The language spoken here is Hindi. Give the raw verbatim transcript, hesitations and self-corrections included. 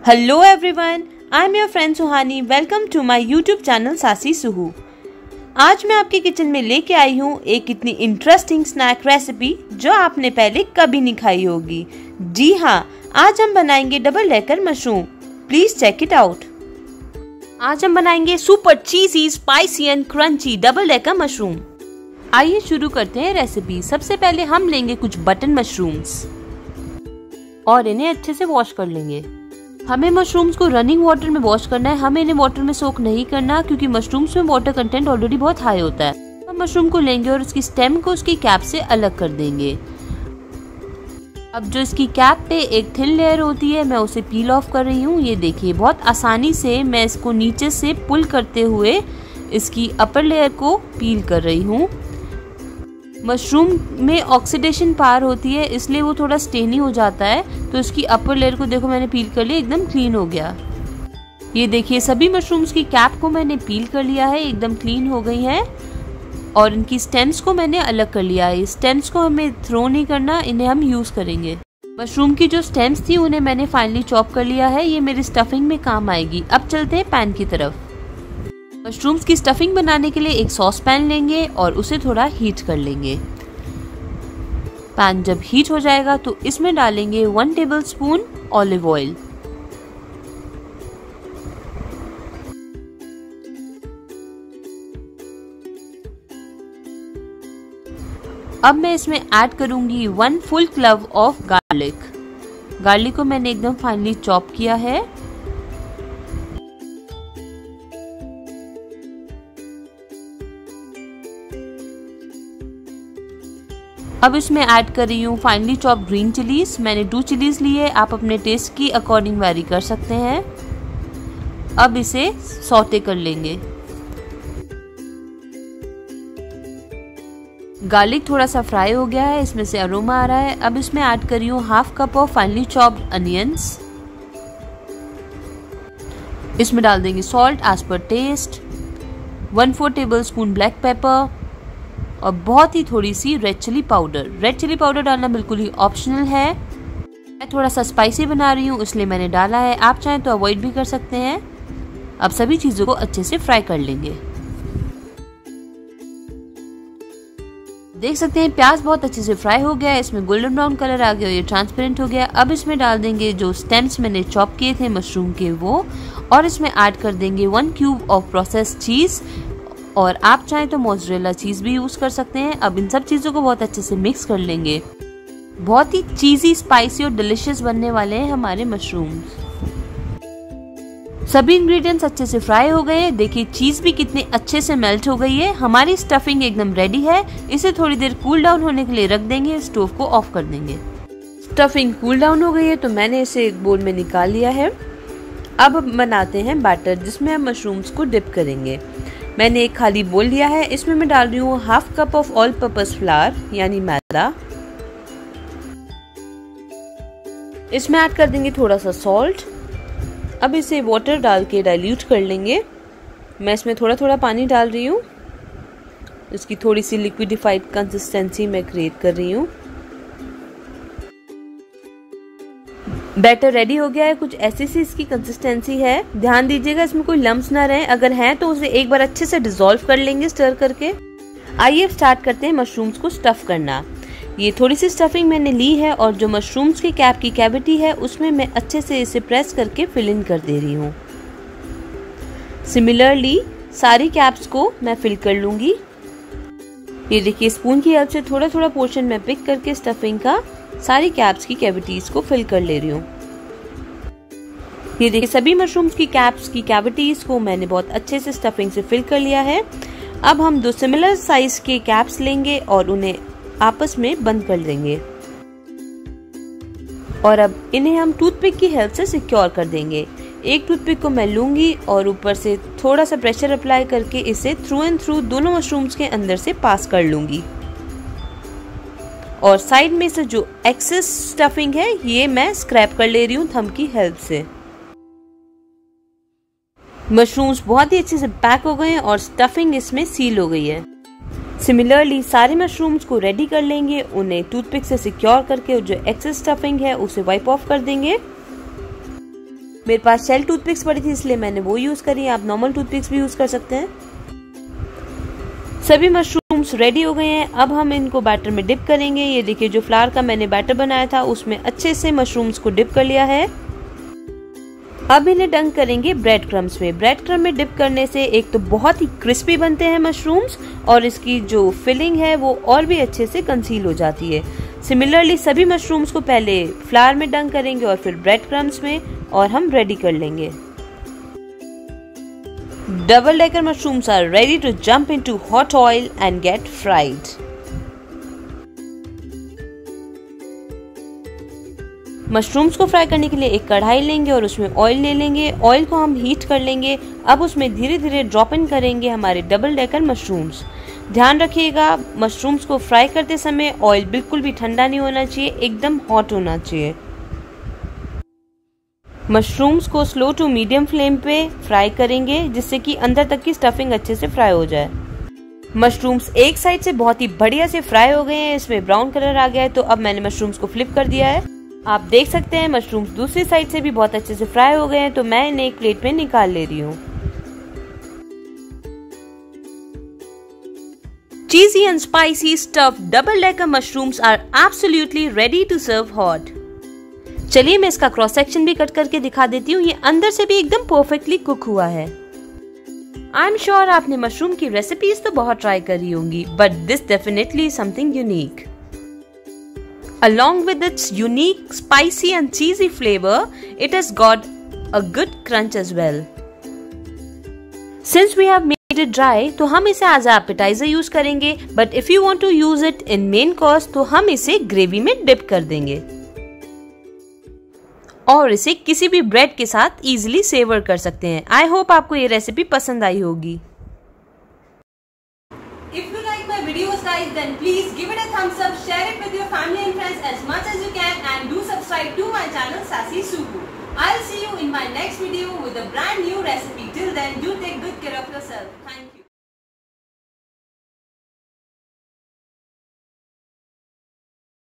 Hello everyone, I am your friend Suhani. Welcome to my YouTube channel सासी सुहू. आज मैं आपके किचन में लेके आई हूँ एक इतनी इंटरेस्टिंग स्नैक रेसिपी जो आपने पहले कभी नहीं खाई होगी. जी हाँ, आज हम बनाएंगे double decker mushroom. Please check it out. आज हम बनाएंगे super cheesy, spicy and crunchy double decker mushroom. आइए शुरू करते हैं रेसिपी. सबसे पहले हम लेंगे कुछ बटन मशरूम्स और इन्हें अच्छे से वॉश कर लेंगे. हमें मशरूम्स को रनिंग वाटर में वॉश करना है. हमें इन्हें वाटर में सोक नहीं करना क्योंकि मशरूम्स में वाटर कंटेंट ऑलरेडी बहुत हाई होता है. हम मशरूम को लेंगे और उसकी स्टेम को उसकी कैप से अलग कर देंगे. अब जो इसकी कैप पे एक थिन लेयर होती है, मैं उसे पील ऑफ कर रही हूँ. ये देखिए, बहुत आसानी से मैं इसको नीचे से पुल करते हुए इसकी अपर लेयर को पील कर रही हूँ. मशरूम में ऑक्सीडेशन पार होती है इसलिए वो थोड़ा स्टेनी हो जाता है. तो इसकी अपर लेयर को देखो मैंने पील कर लिया, एकदम क्लीन हो गया. ये देखिए, सभी मशरूम्स की कैप को मैंने पील कर लिया है, एकदम क्लीन हो गई है. और इनकी स्टेम्स को मैंने अलग कर लिया है. स्टेम्स को हमें थ्रो नहीं करना, इन्हें हम यूज करेंगे. मशरूम की जो स्टेम्स थी उन्हें मैंने फाइनली चॉप कर लिया है. ये मेरी स्टफिंग में काम आएगी. अब चलते हैं पैन की तरफ. मशरूम्स की स्टफिंग बनाने के लिए एक सॉस पैन लेंगे और उसे थोड़ा हीट कर लेंगे. पैन जब हीट हो जाएगा तो इसमें डालेंगे वन टेबलस्पून ऑलिव ऑयल. अब मैं इसमें ऐड करूंगी one full clove of garlic. Garlic को मैंने एकदम फाइनली चॉप किया है. अब इसमें ऐड कर रही हूँ फाइनली चॉप ग्रीन चिलीज. मैंने टू चिलीज ली है, आप अपने टेस्ट की अकॉर्डिंग वेरी कर सकते हैं. अब इसे सौटे कर लेंगे. गार्लिक थोड़ा सा फ्राई हो गया है, इसमें से अरोमा आ रहा है. अब इसमें ऐड कर रही हूँ half cup of finely chopped onions. इसमें डाल देंगे salt as per taste, one four tablespoon black pepper और बहुत ही थोड़ी सी red chilli powder. Red chilli powder डालना बिल्कुल ही ऑप्शनल है. मैं थोड़ा सा स्पाइसी बना रही हूँ इसलिए मैंने डाला है, आप चाहें तो अवॉइड भी कर सकते हैं. अब सभी चीजों को अच्छे से फ्राई कर लेंगे. देख सकते हैं प्याज बहुत अच्छे से फ्राई हो गया है, इसमें गोल्डन ब्राउन कलर आ गया, ये ट्रांसपेरेंट हो गया. अब इसमें डाल देंगे जो स्टेम्स मैंने चॉप किए थे मशरूम के वो, और इसमें ऐड कर देंगे वन क्यूब ऑफ प्रोसेस्ड चीज, और आप चाहें तो मोज़रेला चीज भी यूज कर सकते हैं. अब इन सब चीजों को बहुत अच्छे से मिक्स कर लेंगे. बहुत ही चीजी, स्पाइसी और डिलिशियस बनने वाले हैं हमारे मशरूम्स. सभी इंग्रेडिएंट्स अच्छे से फ्राई हो गए. देखिए चीज भी कितने अच्छे से मेल्ट हो गई है. हमारी स्टफिंग एकदम रेडी है. इसे थोड़ी देर कूल डाउन होने के लिए रख देंगे. स्टोव को ऑफ कर देंगे. स्टफिंग कूल डाउन हो गई है तो मैंने इसे एक बोल में निकाल लिया है. अब बनाते हैं बैटर जिसमें हम मशरूम्स को डिप करेंगे. मैंने एक खाली बोल लिया है, इसमें मैं डाल रही हूँ half cup of all purpose flour यानी मैदा. इसमें ऐड कर देंगे थोड़ा सा सॉल्ट. अब इसे वाटर डाल के डाइल्यूट कर लेंगे. मैं इसमें थोड़ा थोड़ा पानी डाल रही हूँ. इसकी थोड़ी सी लिक्विडिफाइड कंसिस्टेंसी मैं क्रिएट कर रही हूँ. बैटर रेडी हो गया है. कुछ ऐसी सी इसकी कंसिस्टेंसी है. ध्यान दीजिएगा इसमें कोई लम्स ना रहे. अगर हैं तो उसे एक बार अच्छे से डिसॉल्व कर लेंगे स्टर करके. आइए स्टार्ट करते हैं मशरूम्स को स्टफ करना. ये थोड़ी सी स्टफिंग मैंने ली है और जो मशरूम्स की कैप की कैविटी है उसमें मैं अच्छे से इसे प्रेस करके फिल इन कर दे रही हूँ. सिमिलरली सारी कैप्स को मैं फिल कर लूंगी. ये देखिए, स्पून की हेल्प से थोड़ा थोड़ा पोर्शन मैं पिक करके स्टफिंग का सारी कैप्स की कैविटीज को फिल कर ले रही हूँ. ये देखिए, सभी मशरूम्स की कैप्स की कैविटीज को मैंने बहुत अच्छे से स्टफिंग से फिल कर लिया है. अब हम दो सिमिलर साइज के कैप्स लेंगे और उन्हें आपस में बंद कर देंगे. और अब इन्हें हम टूथपिक की हेल्प से सिक्योर कर देंगे. एक टूथपिक को मैं लूंगी और ऊपर से थोड़ा सा प्रेशर अप्लाई करके इसे थ्रू एंड थ्रू दोनों मशरूम्स के अंदर से पास कर लूंगी. और साइड में से जो एक्सेस स्टफिंग है ये मैं स्क्रैप कर ले रही हूँ थंब की हेल्प से. मशरूम्स बहुत ही अच्छे से पैक हो गए हैं और स्टफिंग इसमें सील हो गई है. सिमिलरली सारे मशरूम्स को रेडी कर लेंगे. उन्हें टूथपिक से सिक्योर करके जो एक्सेस स्टफिंग है उसे वाइप ऑफ कर देंगे. मेरे पास शेल टूथपिक्स पड़ी थी इसलिए मैंने वो यूज करी। आप नॉर्मल टूथपिक्स भी यूज कर सकते हैं। सभी मशरूम्स रेडी हो गए हैं। अब हम इनको बैटर में डिप करेंगे। ये देखिए जो फ्लावर का मैंने बैटर बनाया था उसमें अच्छे से मशरूम्स को डिप कर लिया है। अब इन्हें डंक करेंगे ब्रेड क्रम्स में। ब्रेड क्रम्स में डिप करने से एक तो बहुत ही क्रिस्पी बनते हैं मशरूम्स और इसकी जो फिलिंग है वो और भी अच्छे से कंसील हो जाती है। सिमिलरली सभी मशरूम्स को पहले फ्लावर में डंक करेंगे और फिर ब्रेड क्रम्स में और हम रेडी कर लेंगे। Double decker mushrooms are ready to jump into hot oil and get fried. Mushrooms को फ्राई करने के लिए एक कढ़ाई लेंगे और उसमें ऑयल ले लेंगे। ऑयल को हम हीट कर लेंगे। अब उसमें धीरे धीरे ड्रॉप इन करेंगे हमारे डबल डेकर मशरूम्स। ध्यान रखिएगा मशरूम्स को फ्राई करते समय ऑयल बिल्कुल भी ठंडा नहीं होना चाहिए, एकदम हॉट होना चाहिए। मशरूम्स को स्लो टू मीडियम फ्लेम पे फ्राई करेंगे जिससे कि अंदर तक की स्टफिंग अच्छे से फ्राई हो जाए। मशरूम्स एक साइड से बहुत ही बढ़िया से फ्राई हो गए हैं, इसमें ब्राउन कलर आ गया है। तो अब मैंने मशरूम्स को फ्लिप कर दिया है। आप देख सकते हैं मशरूम्स दूसरी साइड से भी बहुत अच्छे से फ्राई हो गए हैं। तो मैं इन्हें एक प्लेट में निकाल ले रही हूँ। Cheesy and spicy stuffed double decker mushrooms are absolutely ready to serve hot. चलिए मैं इसका क्रॉस सेक्शन भी कट करके दिखा देती हूँ। ये अंदर से भी एकदम परफेक्टली कुक हुआ है। आई एम श्योर आपने मशरूम की रेसिपीज तो बहुत ट्राई करी होंगी, but this definitely something unique. Along with its unique spicy and cheesy flavor, it has got a good crunch as well. Since we have made it dry, तो हम इसे as a appetizer यूज करेंगे, but if you want to use it in main course, तो हम इसे ग्रेवी में डिप कर देंगे और इसे किसी भी ब्रेड के साथ इजीली सेवर कर सकते हैं। आई होप आपको ये रेसिपी पसंद आई होगी। If you like my videos guys, then please give it a thumbs up, share it with your family and friends as much as you can, and do subscribe to my channel Sassy Suhu. I'll see you in my next video with a brand new recipe. Till then, you take good care of yourself. Thank you.